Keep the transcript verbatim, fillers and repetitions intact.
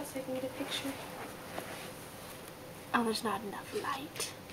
so I can get a picture. Oh, there's not enough light.